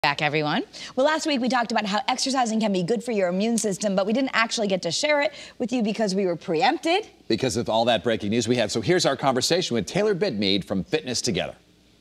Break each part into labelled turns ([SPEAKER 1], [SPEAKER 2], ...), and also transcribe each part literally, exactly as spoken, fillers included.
[SPEAKER 1] Back, everyone. Well, last week we talked about how exercising can be good for your immune system, but we didn't actually get to share it with you because we were preempted. Because of all that breaking news we had. So here's our conversation with Taylor Bidmead from Fitness Together.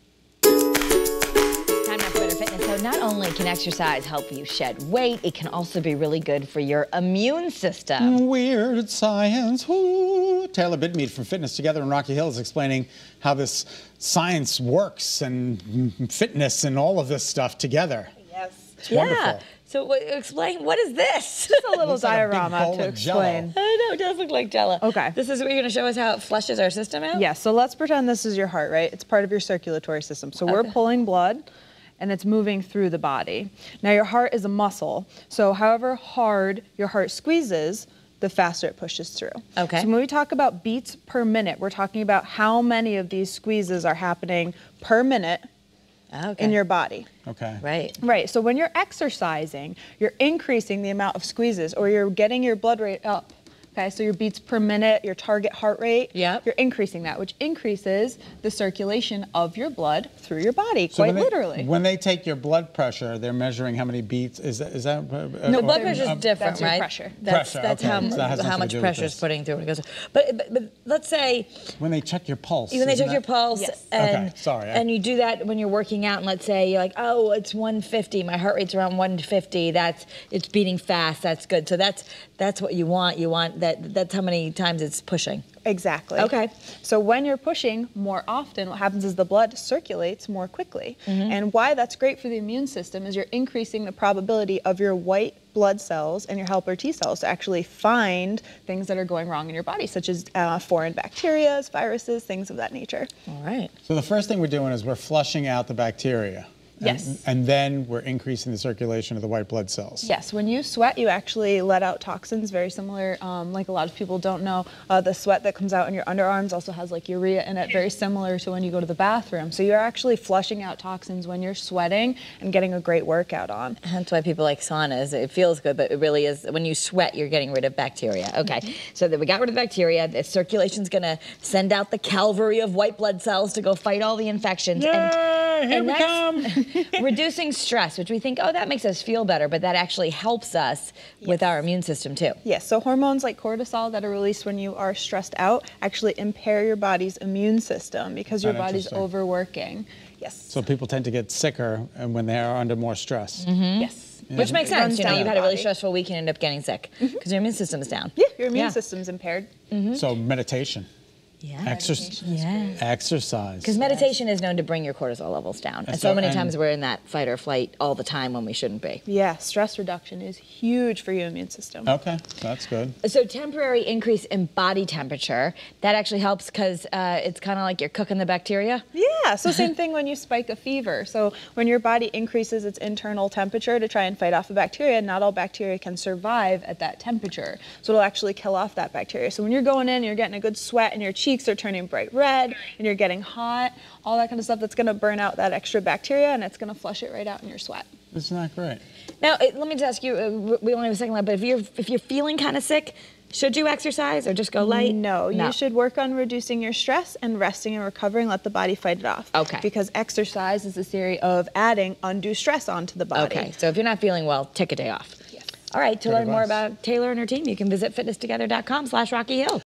[SPEAKER 1] Time now for Better Fitness. So not only can exercise help you shed weight, it can also be really good for your immune system.
[SPEAKER 2] Weird science. Ooh. Taylor Bidmead from Fitness Together in Rocky Hill is explaining how this science works and fitness and all of this stuff together.
[SPEAKER 3] Yes.
[SPEAKER 2] It's
[SPEAKER 1] yeah.
[SPEAKER 2] wonderful.
[SPEAKER 1] So what, explain, what is this?
[SPEAKER 3] Just a little
[SPEAKER 2] Looks like a big
[SPEAKER 3] diorama
[SPEAKER 2] bowl
[SPEAKER 3] to
[SPEAKER 2] of Jell-O.
[SPEAKER 3] explain.
[SPEAKER 1] I know, it does look like Jell-O.
[SPEAKER 3] Okay.
[SPEAKER 1] This is what you're going to show us how it flushes our system out?
[SPEAKER 3] Yeah, so let's pretend this is your heart, right? It's part of your circulatory system. So
[SPEAKER 1] Okay.
[SPEAKER 3] we're pulling blood and it's moving through the body. Now your heart is a muscle, so however hard your heart squeezes, the faster it pushes through.
[SPEAKER 1] Okay.
[SPEAKER 3] So when we talk about beats per minute, we're talking about how many of these squeezes are happening per minute
[SPEAKER 1] Okay.
[SPEAKER 3] in your body.
[SPEAKER 2] Okay.
[SPEAKER 1] Right.
[SPEAKER 3] Right, so when you're exercising, you're increasing the amount of squeezes, or you're getting your blood rate up. Okay, so your beats per minute, your target heart rate,
[SPEAKER 1] Yep.
[SPEAKER 3] you're increasing that, which increases the circulation of your blood through your body,
[SPEAKER 2] So
[SPEAKER 3] quite
[SPEAKER 2] when they,
[SPEAKER 3] literally.
[SPEAKER 2] When they take your blood pressure, they're measuring how many beats. Is that? Is that uh,
[SPEAKER 1] No,
[SPEAKER 2] uh,
[SPEAKER 1] blood
[SPEAKER 2] uh,
[SPEAKER 1] pressure is
[SPEAKER 2] uh,
[SPEAKER 1] different,
[SPEAKER 3] that's your
[SPEAKER 1] right?
[SPEAKER 3] pressure.
[SPEAKER 1] That's,
[SPEAKER 2] Pressure,
[SPEAKER 1] that's
[SPEAKER 2] okay.
[SPEAKER 1] how,
[SPEAKER 2] So that has
[SPEAKER 1] how
[SPEAKER 2] nothing to
[SPEAKER 1] much
[SPEAKER 2] do with
[SPEAKER 1] pressure is
[SPEAKER 2] this.
[SPEAKER 1] putting through when it goes. But, but, but let's say
[SPEAKER 2] When they check your pulse.
[SPEAKER 1] when they
[SPEAKER 2] isn't
[SPEAKER 1] check your
[SPEAKER 2] that-
[SPEAKER 1] pulse,
[SPEAKER 3] Yes.
[SPEAKER 1] and
[SPEAKER 2] Okay, sorry, I-
[SPEAKER 1] and you do that when you're working out, and let's say you're like, oh, it's one fifty, my heart rate's around one fifty. That's it's beating fast. That's good. So that's that's what you want. You want that. That's how many times it's pushing.
[SPEAKER 3] Exactly.
[SPEAKER 1] Okay.
[SPEAKER 3] So when you're pushing more often, what happens is the blood circulates more quickly.
[SPEAKER 1] Mm-hmm.
[SPEAKER 3] And why that's great for the immune system is you're increasing the probability of your white blood cells and your helper T cells to actually find things that are going wrong in your body, such as uh, foreign bacteria, viruses, things of that nature.
[SPEAKER 1] All right.
[SPEAKER 2] So the first thing we're doing is we're flushing out the bacteria. And-
[SPEAKER 3] Yes.
[SPEAKER 2] And then we're increasing the circulation of the white blood cells.
[SPEAKER 3] Yes, when you sweat, you actually let out toxins, very similar, um, like a lot of people don't know, uh, the sweat that comes out in your underarms also has like urea in it, very similar to when you go to the bathroom. So you're actually flushing out toxins when you're sweating and getting a great workout on.
[SPEAKER 1] That's why people like saunas. It feels good, but it really is, when you sweat, you're getting rid of bacteria. Okay, so that we got rid of the bacteria. The circulation's gonna send out the cavalry of white blood cells to go fight all the infections.
[SPEAKER 2] Yay,
[SPEAKER 1] and,
[SPEAKER 2] here
[SPEAKER 1] and
[SPEAKER 2] we
[SPEAKER 1] next,
[SPEAKER 2] come.
[SPEAKER 1] reducing stress, which we think, oh, that makes us feel better, but that actually helps us with our immune system too.
[SPEAKER 3] Yes, so hormones like cortisol that are released when you are stressed out actually impair your body's immune system because your
[SPEAKER 2] That
[SPEAKER 3] body's
[SPEAKER 2] interesting.
[SPEAKER 3] overworking. Yes.
[SPEAKER 2] So people tend to get sicker and when they are under more stress.
[SPEAKER 1] Mm-hmm.
[SPEAKER 3] Yes.
[SPEAKER 1] Which makes
[SPEAKER 3] It
[SPEAKER 1] sense.
[SPEAKER 3] runs
[SPEAKER 1] You know,
[SPEAKER 3] down
[SPEAKER 1] you've
[SPEAKER 3] the
[SPEAKER 1] had a really
[SPEAKER 3] body.
[SPEAKER 1] stressful week and end up getting sick because
[SPEAKER 3] Mm-hmm.
[SPEAKER 1] your immune system is down.
[SPEAKER 3] Yeah, your immune
[SPEAKER 1] Yeah.
[SPEAKER 3] system's impaired.
[SPEAKER 2] So meditation,
[SPEAKER 1] Yeah.
[SPEAKER 2] exercise,
[SPEAKER 1] Yeah.
[SPEAKER 2] exercise.
[SPEAKER 1] Because meditation is known to bring your cortisol levels down. And,
[SPEAKER 2] And
[SPEAKER 1] so,
[SPEAKER 2] so-
[SPEAKER 1] many
[SPEAKER 2] and-
[SPEAKER 1] times we're in that fight or flight all the time when we shouldn't be.
[SPEAKER 3] Yeah, stress reduction is huge for your immune system.
[SPEAKER 2] Okay, that's good.
[SPEAKER 1] So temporary increase in body temperature, that actually helps because uh, it's kind of like you're cooking the bacteria.
[SPEAKER 3] Yeah, so same thing when you spike a fever. So when your body increases its internal temperature to try and fight off the bacteria, not all bacteria can survive at that temperature. So it'll actually kill off that bacteria. So when you're going in, you're getting a good sweat and your cheeks are turning bright red and you're getting hot, all that kind of stuff, that's gonna burn out that extra bacteria and it's gonna flush it right out in your sweat.
[SPEAKER 2] Isn't that great?
[SPEAKER 1] Now, it, let me just ask you, uh, we only have a second left, but if you're, if you're feeling kind of sick, should you exercise or just go light?
[SPEAKER 3] No, you should work on reducing your stress and resting and recovering, let the body fight it off.
[SPEAKER 1] Okay.
[SPEAKER 3] Because exercise is a theory of adding undue stress onto the body.
[SPEAKER 1] Okay, so if you're not feeling well, take a day off.
[SPEAKER 3] Yes.
[SPEAKER 1] All right, to
[SPEAKER 2] Good
[SPEAKER 1] learn more
[SPEAKER 2] advice.
[SPEAKER 1] about Taylor and her team, you can visit fitness together dot com slash Rocky Hill.